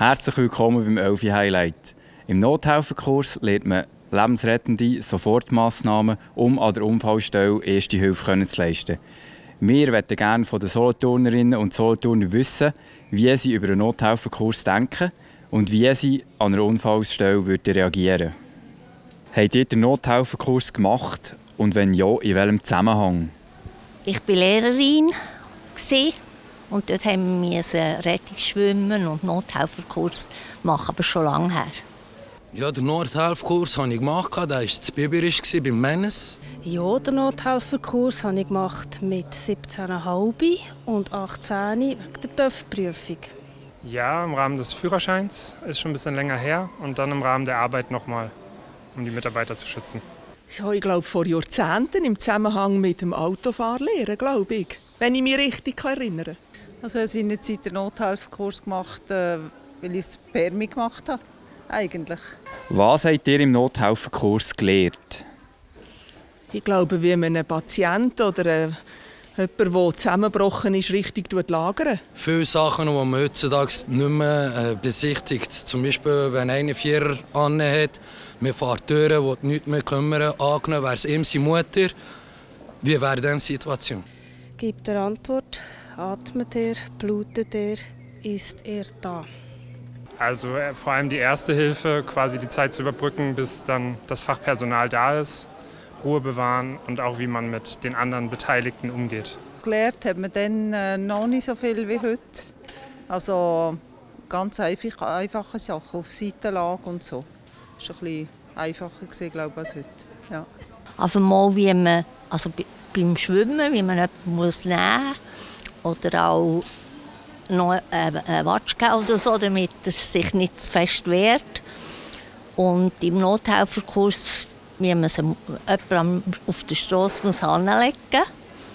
Herzlich willkommen beim Elfi Highlight. Im Nothelferkurs lernt man lebensrettende Sofortmassnahmen, um an der Unfallstelle erste Hilfe zu leisten. Wir möchten gerne von den Solothurnerinnen und Solothurnern wissen, wie sie über einen Nothelferkurs denken und wie sie an einer Unfallstelle reagieren würden. Habt ihr den Nothelferkurs gemacht und wenn ja, in welchem Zusammenhang? Ich war Lehrerin und dort haben wir Rettungsschwimmen und Nothelferkurs machen, aber schon lange her. Ja, den Nothelferkurs habe ich gemacht, der war zu Biberisch beim Mennes. Ja, den Nothelferkurs habe ich gemacht mit 17,5 und 18 wegen der TÜV-Prüfung. Ja, im Rahmen des Führerscheins, ist schon ein bisschen länger her. Und dann im Rahmen der Arbeit nochmal, um die Mitarbeiter zu schützen. Ja, ich glaube vor Jahrzehnten im Zusammenhang mit dem Autofahrlehren, glaube ich, wenn ich mich richtig erinnere. Also ich habe seinerzeit den Nothelferkurs gemacht, weil ich das Permi gemacht habe, eigentlich. Was habt ihr im Nothelferkurs gelernt? Ich glaube, wie man einen Patienten oder jemanden, der zusammengebrochen ist, richtig lagern. Viele Sachen, die man heutzutage nicht mehr besichtigt. Zum Beispiel, wenn einer 4er hat, man fährt Türen, die nichts mehr kümmern. Angenommen wäre es ihm seine Mutter. Wie wäre dann die Situation? Gibt er Antwort? Atmet er? Blutet er? Ist er da? Also vor allem die erste Hilfe, quasi die Zeit zu überbrücken, bis dann das Fachpersonal da ist. Ruhe bewahren und auch wie man mit den anderen Beteiligten umgeht. Gelernt hat man dann noch nicht so viel wie heute. Also ganz einfache Sachen auf Seitenlage und so. Das war ein bisschen einfacher gewesen, glaube ich, als heute. Ja. Also mal wie man, beim Schwimmen, wie man jemanden muss nehmen muss oder auch noch einen Watsch geben oder so, damit er sich nicht zu fest wehrt. Und im Nothelferkurs, wie man jemanden auf der Strasse hinlegen muss.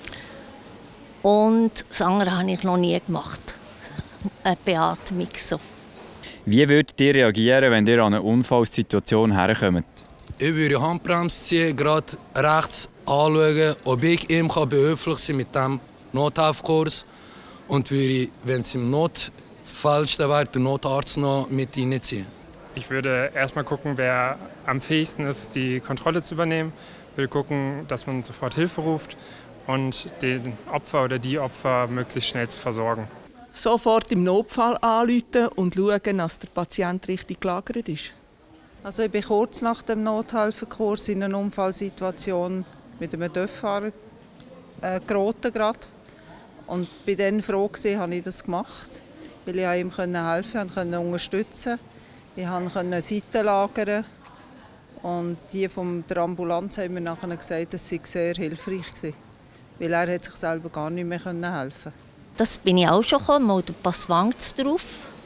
Und das andere habe ich noch nie gemacht. Eine Beatmung so. Wie würdet ihr reagieren, wenn ihr an eine Unfallsituation herkommt? Ich würde Handbremse ziehen, gerade rechts anschauen, ob ich ihm behilflich sein kann mit diesem Nothelferkurs. Und würde, wenn es im Notfallsten wäre, den Notarzt noch mit reinziehen. Ich würde erstmal gucken, wer am fähigsten ist, die Kontrolle zu übernehmen. Ich würde gucken, dass man sofort Hilfe ruft und den Opfer oder die Opfer möglichst schnell zu versorgen. Sofort im Notfall anrufen und schauen, dass der Patient richtig gelagert ist. Also ich bin kurz nach dem Nothelferkurs in einer Unfallsituation mit einem TÜV-Fahrer geraten gerade. Und bei dann froh gewesen, habe ich das gemacht, weil ich ihm helfen konnte, unterstützen. Ich konnte Seiten lagern und die von der Ambulanz haben mir nachher gesagt, das sei sehr hilfreich gewesen, weil er hat sich selber gar nicht mehr helfen konnte. Das bin ich auch schon gekommen, mal der Passwanz drauf.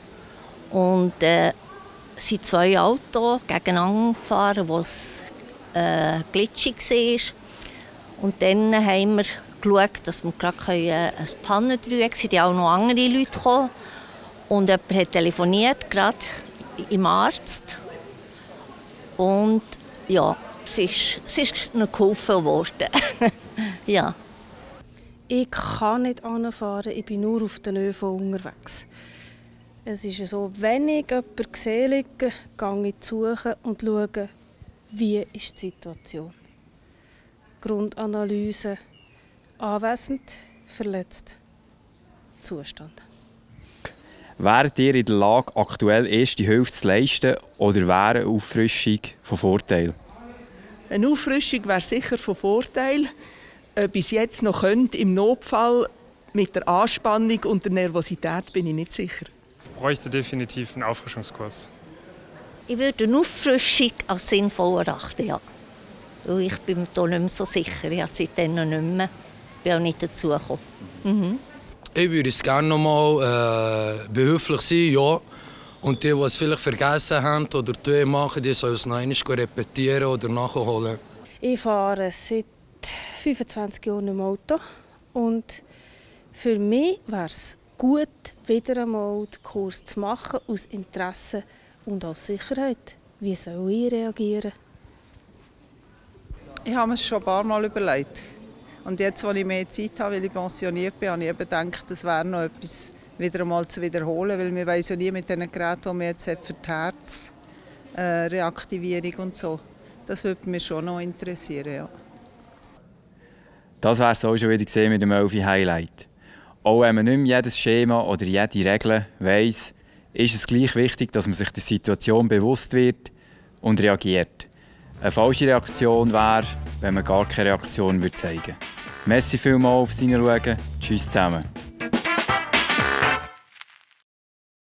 Und sind zwei Autos gegeneinander gefahren, wo es glitschig war. Und dann haben wir geschaut, dass wir gerade ein Pannentrüge hatten. Es sind auch noch andere Leute gekommen. Und jemand hat telefoniert, gerade im Arzt. Und ja, es ist noch geholfen worden. Ja. Ich kann nicht anfahren, ich bin nur auf den ÖV unterwegs. Es ist so, wenn ich jemanden sehe, gehe ich suchen und schaue, wie ist die Situation. Grundanalyse, anwesend, verletzt, Zustand. Wäret ihr in der Lage, aktuell erste Hilfe zu leisten oder wäre eine Auffrischung von Vorteil? Eine Auffrischung wäre sicher von Vorteil. Bis jetzt noch könnt, im Notfall mit der Anspannung und der Nervosität bin ich nicht sicher. Ich bräuchte definitiv einen Auffrischungskurs. Ich würde eine Auffrischung als sinnvoll erachten, ja. Weil ich bin mir da nicht mehr so sicher. Ich habe seitdem noch nicht mehr. Ich bin auch nicht dazugekommen. Mhm. Ich würde es gerne noch mal behilflich sein, ja. Und die es vielleicht vergessen haben oder die machen, die sollen es noch einmal repetieren oder nachholen. Ich fahre seit 25 Jahren im Auto. Und für mich wäre es gut, wieder einmal den Kurs zu machen, aus Interesse und aus Sicherheit. Wie soll ich reagieren? Ich habe mir es schon ein paar Mal überlegt. Und jetzt, als ich mehr Zeit habe, weil ich pensioniert bin, habe ich eben gedacht, das wäre noch etwas wieder einmal zu wiederholen, weil wir weiss ja nie mit den Geräten, die man jetzt hat für die Herzreaktivierung und so. Das würde mich schon noch interessieren, ja. Das wäre es auch schon wieder gesehen mit dem Elfi-Highlight. Auch wenn man nicht mehr jedes Schema oder jede Regel weiss, ist es gleich wichtig, dass man sich der Situation bewusst wird und reagiert. Eine falsche Reaktion wäre, wenn man gar keine Reaktion zeigen würde. Merci vielmals aufs Hineinschauen. Tschüss zusammen.